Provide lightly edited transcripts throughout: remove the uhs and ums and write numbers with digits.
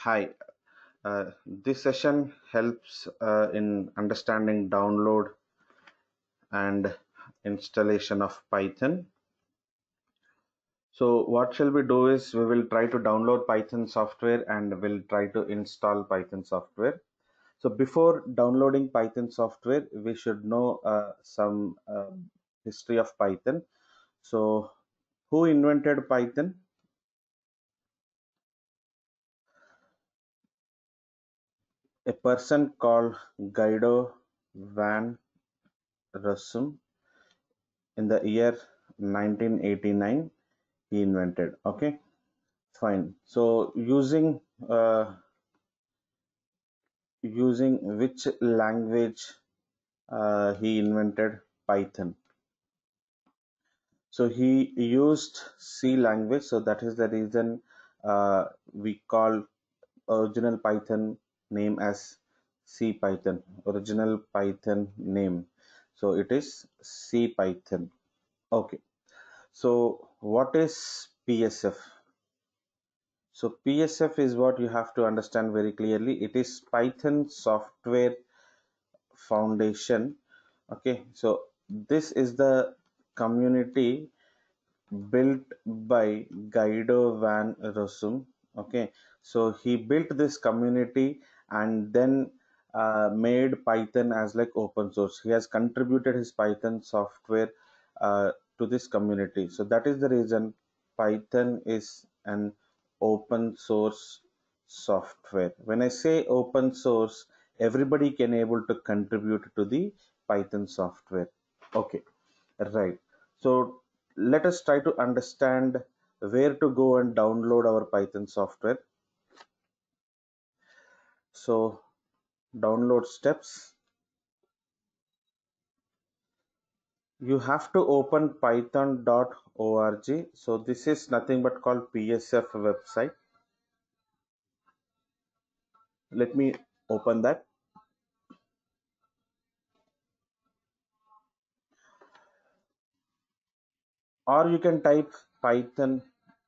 Hi, this session helps in understanding download and installation of Python. So what shall we do is we will try to download Python software and we'll try to install Python software. So before downloading Python software, we should know some history of Python. So who invented Python? A person called Guido van Rossum in the year 1989 he invented. Okay, fine. So using which language he invented Python? So he used C language, so that is the reason we call original Python name as C Python, original Python name. So it is C Python. Okay, so what is PSF? So PSF is what you have to understand very clearly. It is Python Software Foundation. Okay, so this is the community built by Guido van Rossum. Okay, so he built this community and then made Python as like open source. He has contributed his Python software to this community. So that is the reason Python is an open source software. When I say open source, everybody can able to contribute to the Python software. Okay, right. So let us try to understand where to go and download our Python software. So download steps. You have to open python.org. So this is nothing but called PSF website. Let me open that. Or you can type Python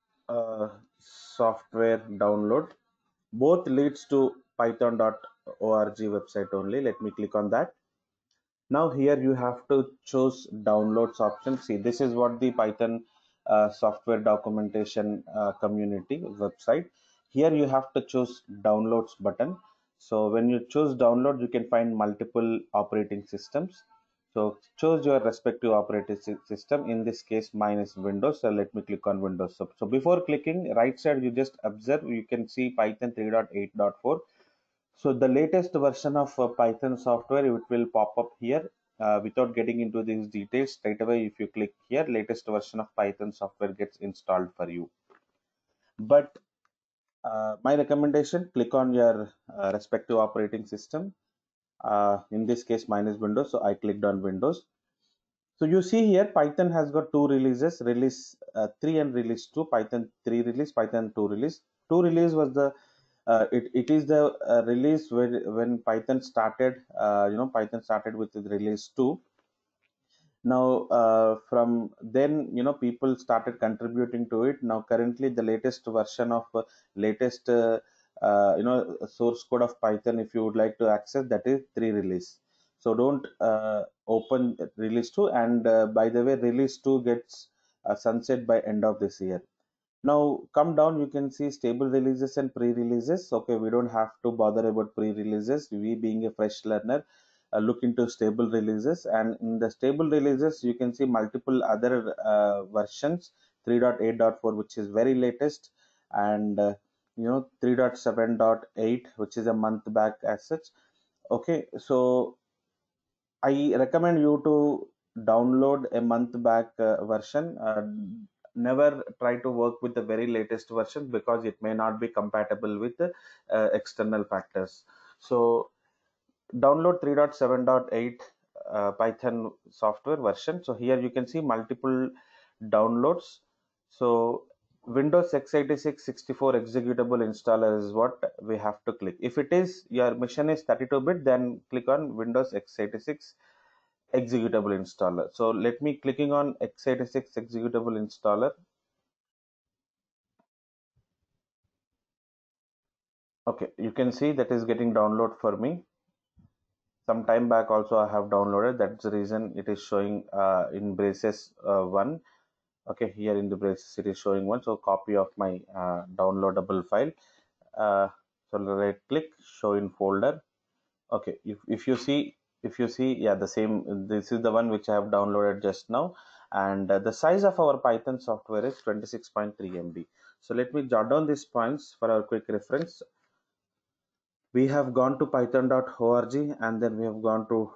software download. Both leads to python.org website only. Let me click on that. Now here you have to choose downloads option. See, this is what the Python software documentation community website. Here you have to choose downloads button. So when you choose download, you can find multiple operating systems. So choose your respective operating system. In this case, mine is Windows. So let me click on Windows. So before clicking, right side, you just observe, you can see Python 3.8.4. So the latest version of Python software, it will pop up here. Without getting into these details, straight away if you click here, latest version of Python software gets installed for you. But my recommendation, click on your respective operating system. In this case, mine is Windows, so I clicked on Windows. So you see here, Python has got two releases, release 3 and release 2, Python 3 release, Python 2 release. 2 release was the, it is the release when Python started, Python started with the release 2. Now, from then, people started contributing to it. Now, currently, the latest version of latest, source code of Python, if you would like to access, that is 3 release. So don't open release 2. And by the way, release 2 gets sunset by end of this year. Now come down, you can see stable releases and pre-releases. Okay, we don't have to bother about pre-releases. We being a fresh learner, look into stable releases, and in the stable releases, you can see multiple other versions, 3.8.4, which is very latest, and 3.7.8, which is a month back as such. Okay, so I recommend you to download a month back version. Never try to work with the very latest version because it may not be compatible with the external factors. So download 3.7.8 Python software version. So here you can see multiple downloads. So Windows x86 64 executable installer is what we have to click. If it is your machine is 32-bit, then click on Windows x86 executable installer. So let me clicking on x86 executable installer. Okay, you can see that is getting download for me. Some time back also I have downloaded. That's the reason it is showing in braces 1. Okay, here in the braces it is showing 1. So copy of my downloadable file. Uh, so right click, show in folder. Okay, if you see, yeah, the same. This is the one which I have downloaded just now, and the size of our Python software is 26.3 MB. So let me jot down these points for our quick reference. We have gone to python.org, and then we have gone to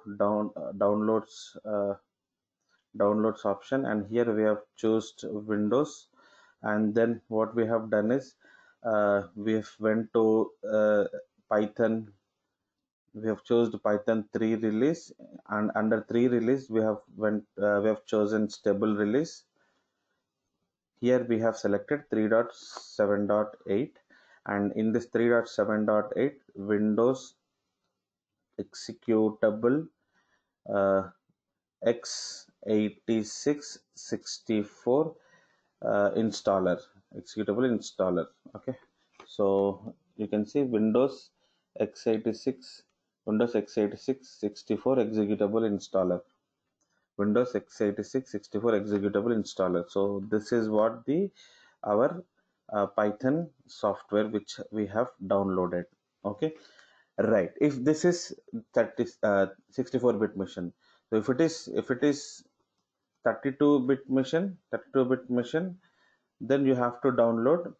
downloads option, and here we have chosen Windows. And then what we have done is we have went to Python. We have chosen Python 3 release, and under 3 release we have chosen stable release. Here we have selected 3.7.8, and in this 3.7.8 Windows executable x86-64 installer, executable installer. Okay, so you can see x86 Windows x86 64 executable installer, Windows x86 64 executable installer. So this is what the our Python software which we have downloaded. Okay, right. If this is 64-bit machine, so if it is 32-bit machine, then you have to download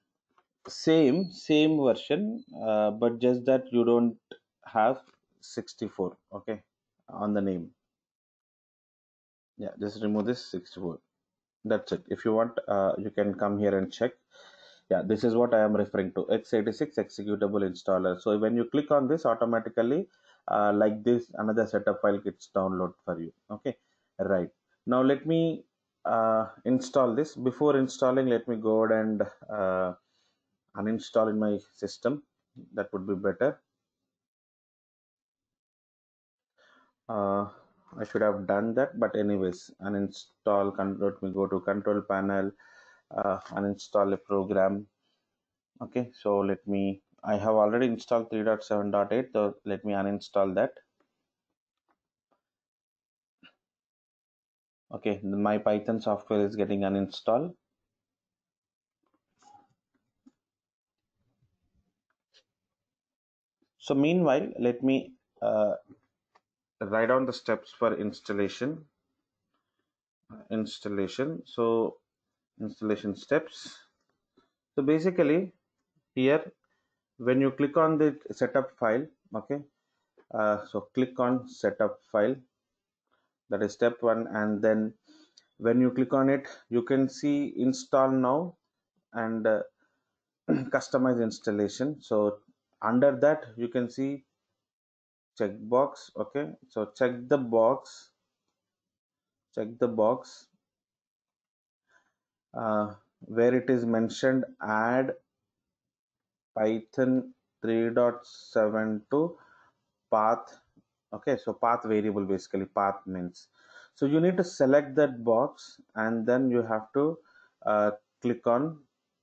same version, but just that you don't have 64. Okay, on the name. Yeah, just remove this 64. That's it. If you want, you can come here and check. Yeah, this is what I am referring to, x86 executable installer. So when you click on this, automatically like this, another setup file gets download for you. Okay, right. Now let me install this. Before installing, let me go ahead and uninstall in my system. That would be better. uh, I should have done that, but anyways, uninstall. Let me go to control panel, uninstall a program. Okay, so I have already installed 3.7.8, so let me uninstall that. Okay, my Python software is getting uninstalled. So meanwhile, let me write down the steps for installation. So installation steps. So basically here, when you click on the setup file, okay, so click on setup file. That is step 1, and then when you click on it, you can see install now and customize installation. So under that you can see checkbox. Okay, so check the box where it is mentioned add Python 3.7 to path. Okay, so path variable, basically path means, so you need to select that box, and then you have to click on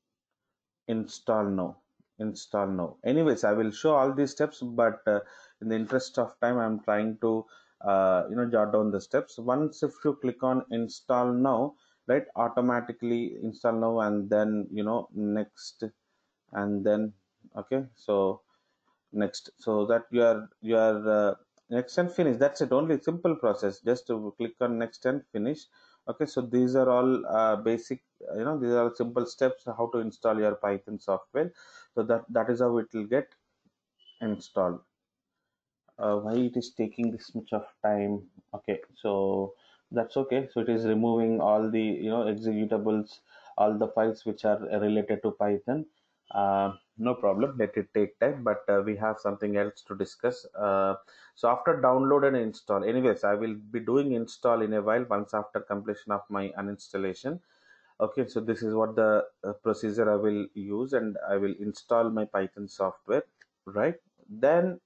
install now. Anyways, I will show all these steps, but in the interest of time, I'm trying to jot down the steps. Once if you click on install now, right, automatically install now, and then next, and then okay, so next, so that you are next and finish. That's it, only simple process, just to click on next and finish. Okay, so these are all basic, these are simple steps how to install your Python software. So that is how it will get installed. Why it is taking this much of time? Okay, so that's okay. So it is removing all the executables, all the files which are related to Python. No problem, let it take time, but we have something else to discuss. So after download and install, anyways, I will be doing install in a while, once after completion of my uninstallation. Okay, so this is what the procedure I will use, and I will install my Python software, right? then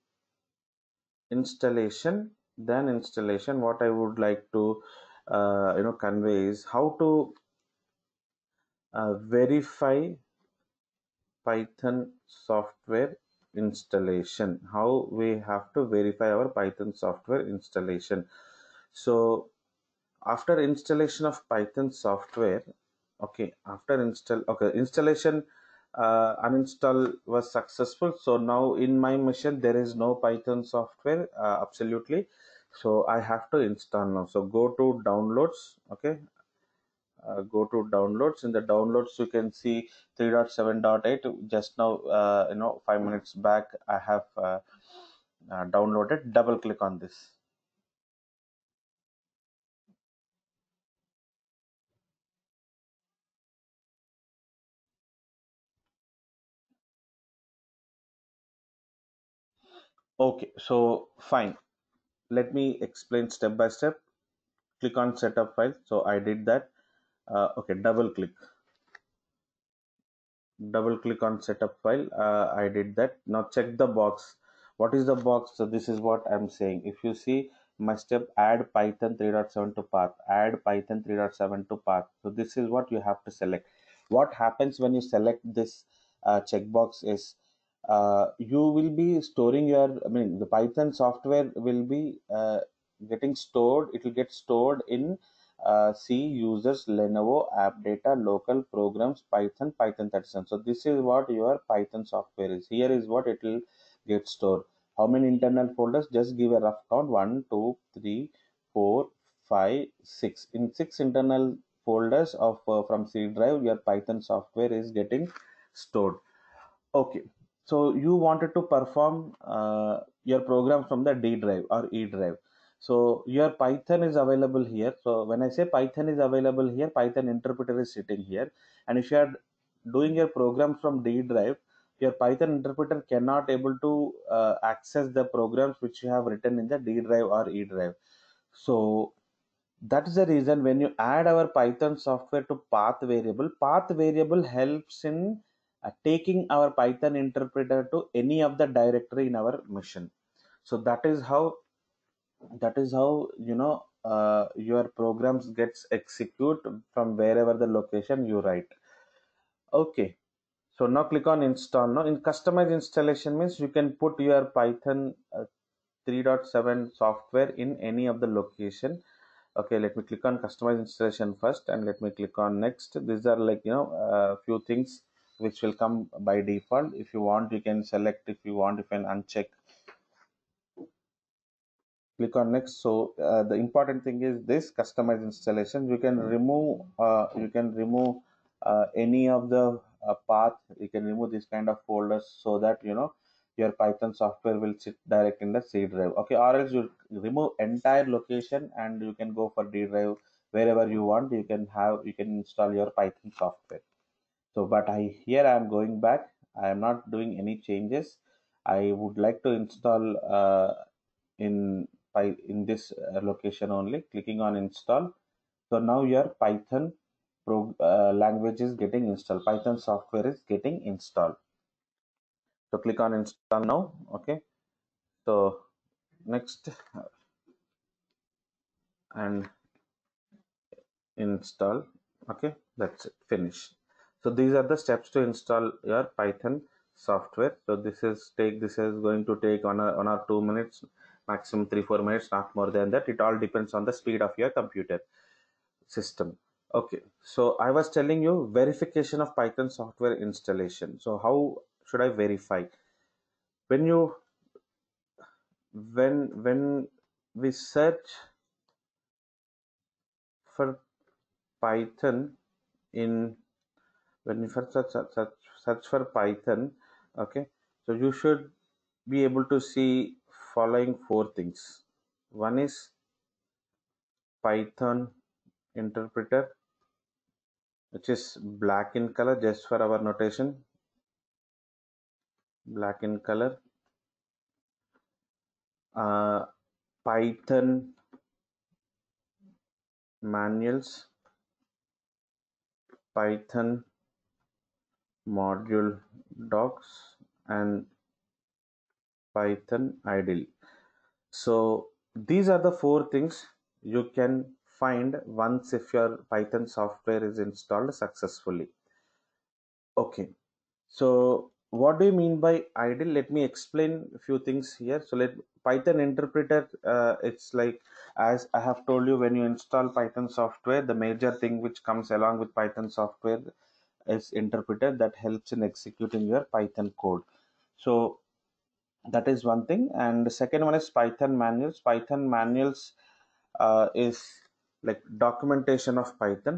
installation, what I would like to convey is how to verify Python software installation, how we have to verify our Python software installation. So after installation of Python software, okay, installation, uninstall was successful. So now in my machine there is no Python software, absolutely. So I have to install now. So go to downloads, okay. Go to downloads. In the downloads you can see 3.7.8. Just now, 5 minutes back I have downloaded. Double click on this. Okay, so fine, let me explain step by step. Click on setup file. So I did that. Okay, double click on setup file. I did that. Now check the box. What is the box? So this is what I'm saying. If you see my step, add Python 3.7 to path, add Python 3.7 to path. So this is what you have to select. What happens when you select this checkbox is, you will be storing your, the Python software will be getting stored. It will get stored in C users, Lenovo, app data, local programs, Python 37. So this is what your Python software is. Here is what it will get stored. How many internal folders? Just give a rough count. 1, 2, 3, 4, 5, 6. In 6 internal folders of from C drive, your Python software is getting stored. Okay, so you wanted to perform your program from the D drive or E drive. So your Python is available here. So when I say Python is available here, Python interpreter is sitting here. And if you are doing your program from D drive, your Python interpreter cannot able to access the programs which you have written in the D drive or E drive. So that is the reason when you add our Python software to path variable helps in taking our Python interpreter to any of the directory in our machine. So that is how your programs gets execute from wherever the location you write. Okay, so now click on install. Now in customize installation means you can put your Python 3.7 software in any of the location. Okay, let me click on customize installation first, and let me click on next. These are like a few things which will come by default. If you want, you can select. If you want, you can uncheck. Click on next. So the important thing is this customize installation. You can remove any of the path. You can remove this kind of folders so that your Python software will sit direct in the C drive. Okay, or else you remove entire location and you can go for D drive wherever you want. You can install your Python software. So but I am going back. I am not doing any changes. I would like to install in in this location only. Clicking on install. So now your Python language is getting installed. Python software is getting installed. So click on install now. Okay, so next, and install. Okay, that's it, finish. So these are the steps to install your Python software. So this is going to take 1 or 2 minutes, maximum 3-4 minutes, not more than that. It all depends on the speed of your computer system. Okay, so I was telling you verification of Python software installation. So how should I verify? When you when we search for Python in when you first search for Python, okay, so you should be able to see following four things. One is Python interpreter, which is black in color, just for our notation, black in color. Python manuals, Python module docs, and Python idle. So these are the four things you can find once if your Python software is installed successfully. Okay, so what do you mean by idle? Let me explain a few things here. So let Python interpreter, it's like, as I have told you, when you install Python software, the major thing which comes along with Python software is interpreter that helps in executing your Python code. So that is one thing, and the second one is Python manuals. Python manuals is like documentation of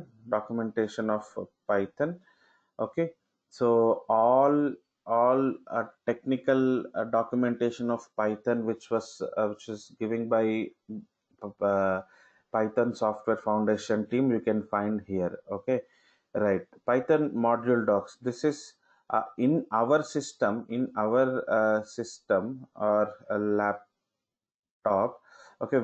Python. Okay, so all technical documentation of Python, which is given by uh, Python Software Foundation team, you can find here. Okay, right. Python module docs. This is in our system, or a laptop. Okay,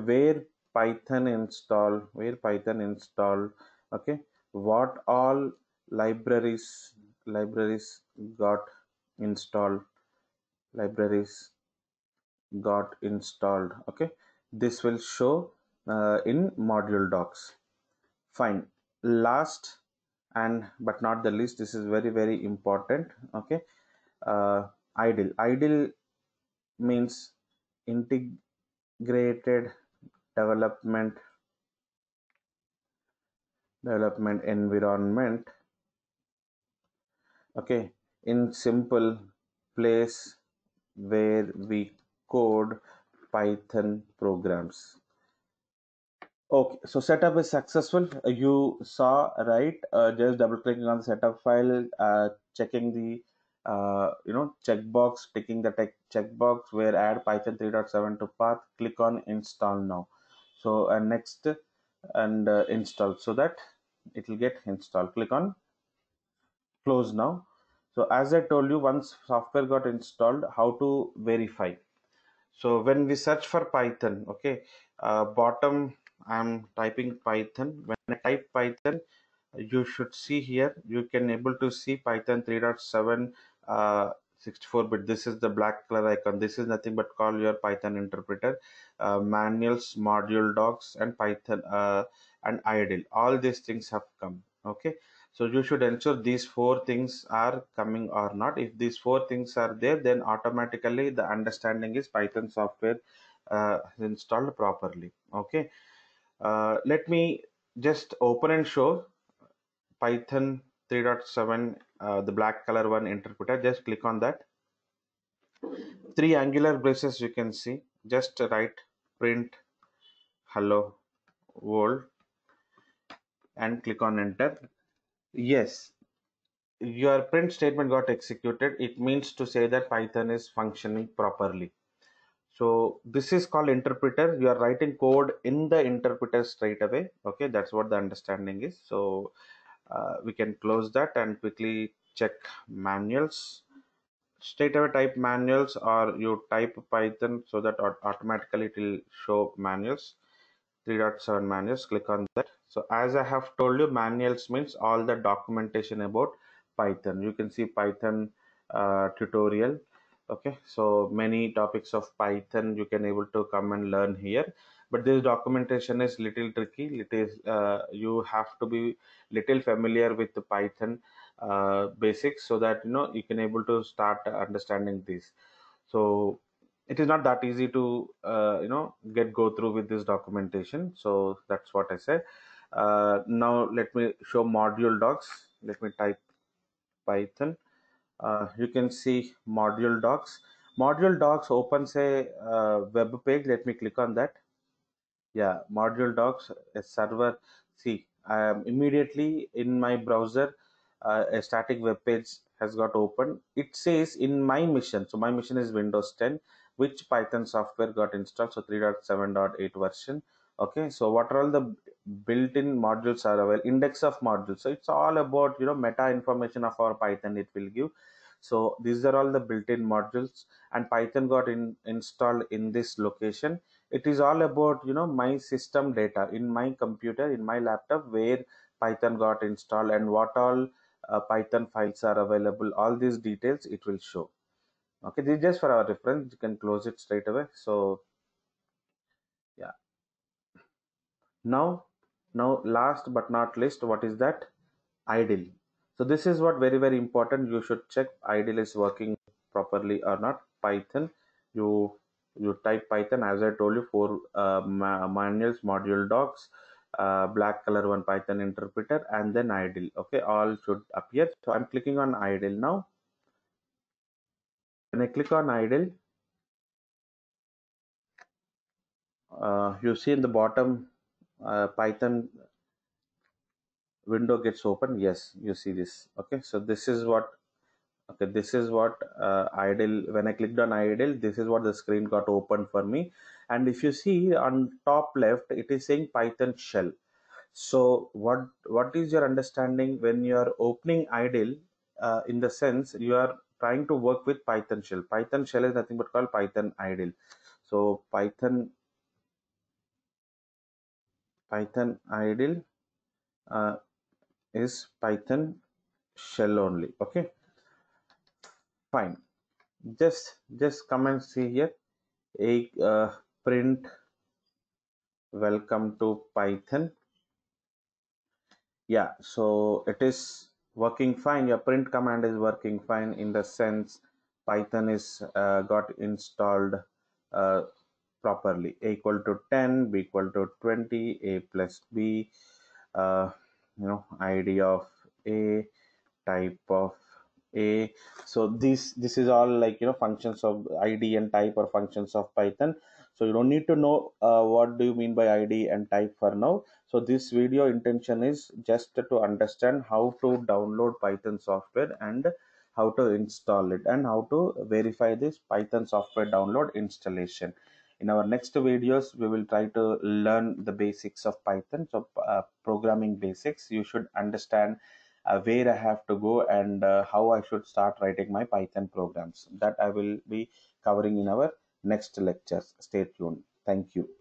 where Python install. Okay, what all libraries got installed libraries got installed. Okay, this will show in module docs. Fine. Last and but not the least, this is very important. Okay, uh, idle means integrated development environment. Okay, in simple place where we code Python programs. Okay, so setup is successful. You saw, right? Just double clicking on the setup file, checking the checkbox, ticking the checkbox where add Python 3.7 to path. Click on install now. So next and install, so that it will get installed. Click on close now. So as I told you, once software got installed, how to verify. So when we search for Python, okay, bottom I'm typing Python. When I type Python, you should see here, you can able to see Python 3.7 64-bit. This is the black color icon. This is nothing but call your Python interpreter, manuals, module docs, and Python and idle. All these things have come. Okay, so you should ensure these four things are coming or not. If these four things are there, then automatically the understanding is Python software installed properly. Okay, let me just open and show Python 3.7, the black color one interpreter. Just click on that. Three angular braces you can see. Just write print hello world and click on enter. Yes, your print statement got executed. It means to say that Python is functioning properly. So this is called interpreter. You are writing code in the interpreter straight away. Okay, that's what the understanding is. So we can close that and quickly check manuals. Straight away type manuals, or you type Python, so that automatically it will show manuals. 3.7 manuals, click on that. So as I have told you, manuals means all the documentation about Python. You can see Python tutorial. Okay, so many topics of Python you can able to come and learn here, but this documentation is little tricky. It is you have to be little familiar with the Python basics, so that you can able to start understanding this. So it is not that easy to get go through with this documentation. So that's what I said. Now let me show module docs. Let me type Python. You can see module docs opens a web page. Let me click on that. Yeah, module docs, a server. See, immediately in my browser, a static web page has got open. It says in my mission. So my mission is Windows 10, which Python software got installed. So 3.7.8 version. Okay, so what are all the built-in modules are available? Index of modules. So it's all about meta information of our Python. It will give. So these are all the built-in modules, and Python got installed in this location. It is all about my system data in my computer, in my laptop, where Python got installed and what all Python files are available. All these details it will show. Okay, this is just for our reference. You can close it straight away. So yeah, now last but not least, what is that? Idle. So this is what very important. You should check idle is working properly or not. Python, you you type Python, as I told you, for manuals, module docs, black color one Python interpreter, and then idle. Okay, all should appear. So I'm clicking on idle now. When I click on idle, you see in the bottom Python window gets open. Yes, you see this. Okay, so this is what, okay, this is what idle, when I clicked on idle, this is what the screen got open for me. And if you see on top left, it is saying Python shell. So what is your understanding when you are opening idle, in the sense you are trying to work with Python shell. Python shell is nothing but called Python idle. So Python idle uh, is Python shell only. Okay, fine. Just come and see here. A print welcome to Python. Yeah, so it is working fine. Your print command is working fine, in the sense Python is got installed uh, properly. A equal to 10, b equal to 20, a plus b, uh, id of a, type of a. So this is all, like, functions of id and type, or functions of Python. So you don't need to know what do you mean by id and type for now. So this video intention is just to understand how to download Python software, and how to install it, and how to verify this Python software download installation. In our next videos, we will try to learn the basics of Python. So programming basics, you should understand where I have to go, and how I should start writing my Python programs. That I will be covering in our next lectures. Stay tuned. Thank you.